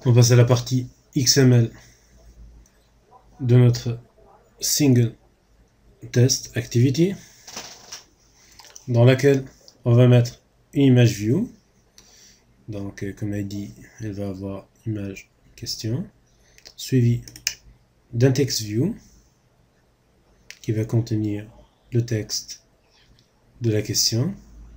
On passe à la partie XML de notre single test activity, dans laquelle on va mettre une image view. Donc, comme elle dit, elle va avoir image question, suivi d'un text view qui va contenir le texte de la question.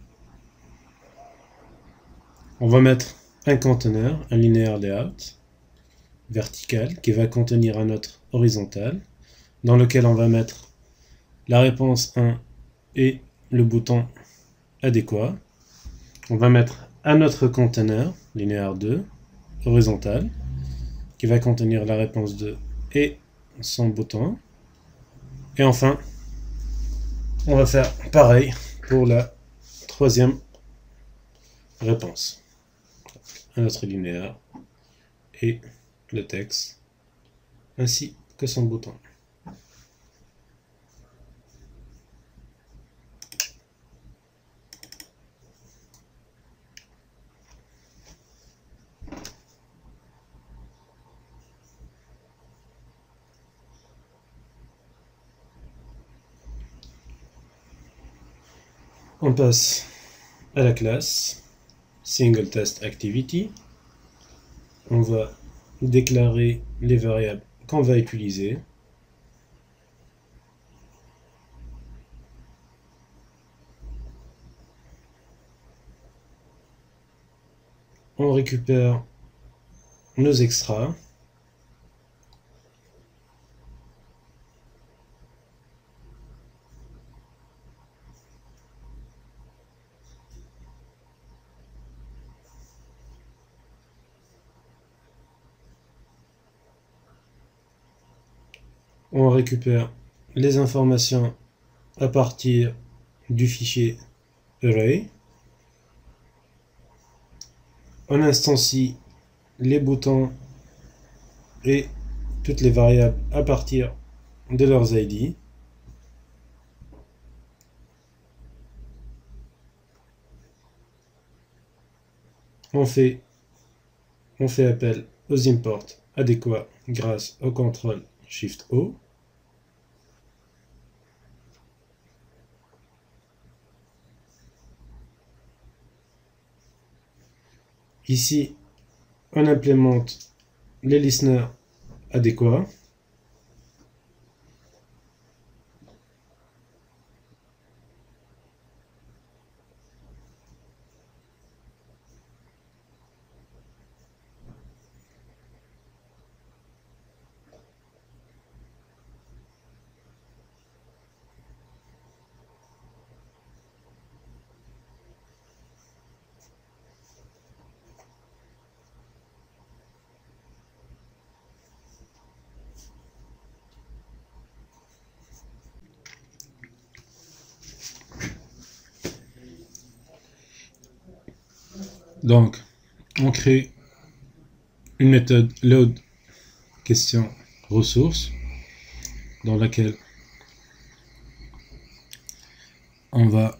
On va mettre un conteneur, un linéaire layout vertical qui va contenir un autre horizontal dans lequel on va mettre la réponse 1 et le bouton adéquat. On va mettre un autre conteneur, linéaire 2, horizontal, qui va contenir la réponse 2 et son bouton. Et enfin, on va faire pareil pour la troisième réponse. Un autre linéaire et le texte, ainsi que son bouton. On passe à la classe Single Test Activity. On va déclarer les variables qu'on va utiliser. On récupère nos extras. On récupère les informations à partir du fichier array. On instancie les boutons et toutes les variables à partir de leurs ID. On fait appel aux imports adéquats grâce au CTRL SHIFT O. Ici, on implémente les listeners adéquats. Donc, on crée une méthode load question ressources dans laquelle on va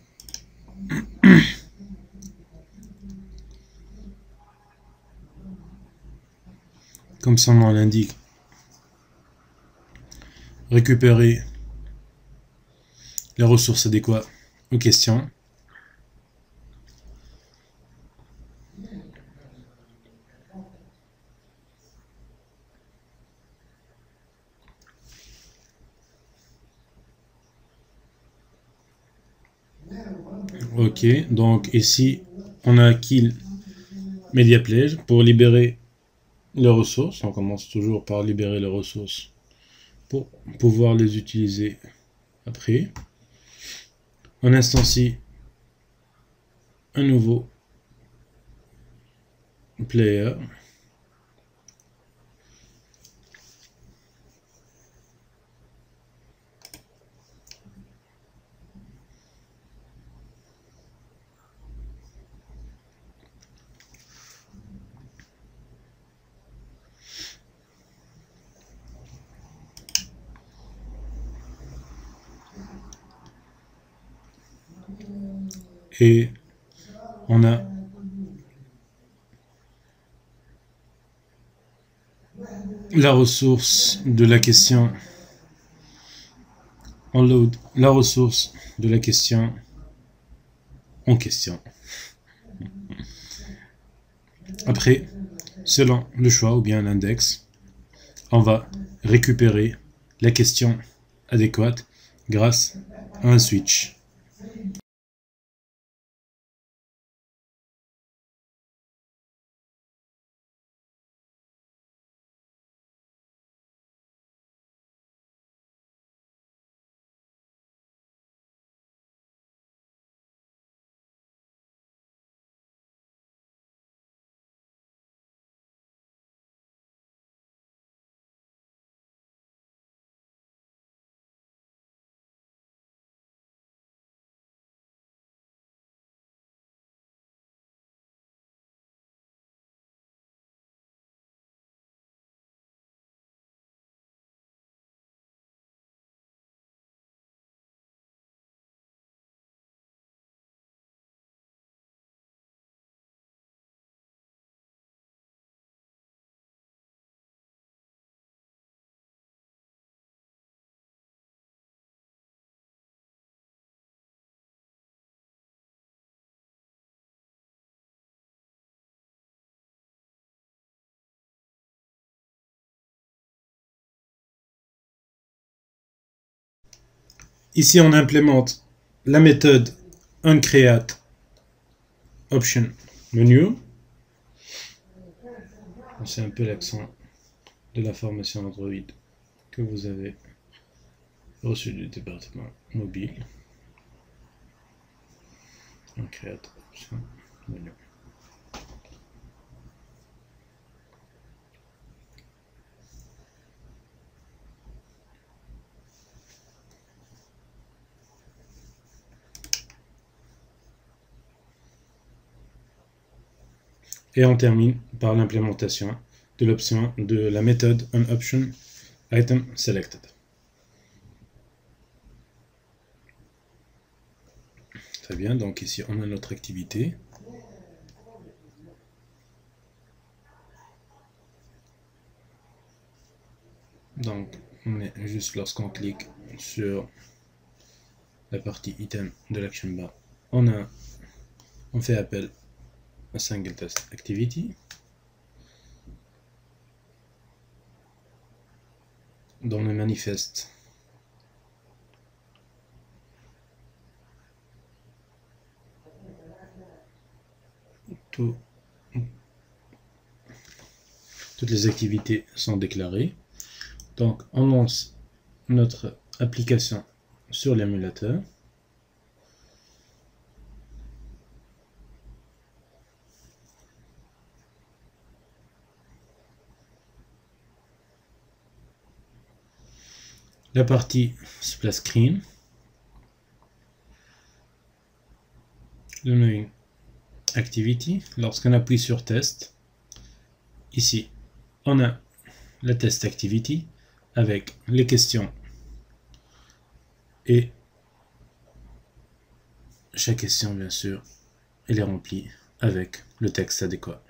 comme son nom l'indique, récupérer les ressources adéquates aux questions. Ok, donc ici on a kill media pledge pour libérer les ressources. On commence toujours par libérer les ressources pour pouvoir les utiliser après. On instancie un nouveau player. Et on a la ressource de la question en load, la ressource de la question en question. Après, selon le choix ou bien l'index, on va récupérer la question adéquate grâce à un switch. Ici, on implémente la méthode onCreate option menu. C'est un peu l'accent de la formation Android que vous avez reçu du département mobile. onCreate option menu. Et on termine par l'implémentation de l'option de la méthode onOptionItemSelected. Très bien, donc ici on a notre activité. Donc on est juste lorsqu'on clique sur la partie item de l'action bar, on fait appel à single test activity. Dans le manifeste, toutes les activités sont déclarées. Donc on lance notre application sur l'émulateur. La partie splash screen, le main activity, lorsqu'on appuie sur test, ici on a la test activity avec les questions et chaque question bien sûr elle est remplie avec le texte adéquat.